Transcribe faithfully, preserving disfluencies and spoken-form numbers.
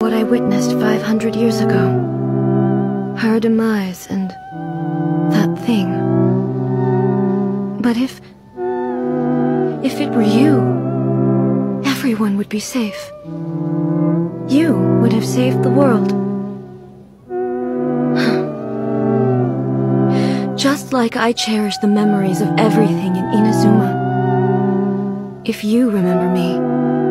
what I witnessed five hundred years ago. Her demise and that thing. But if... if it were you, everyone would be safe. You would have saved the world. Just like I cherish the memories of everything in Inazuma. If you remember me,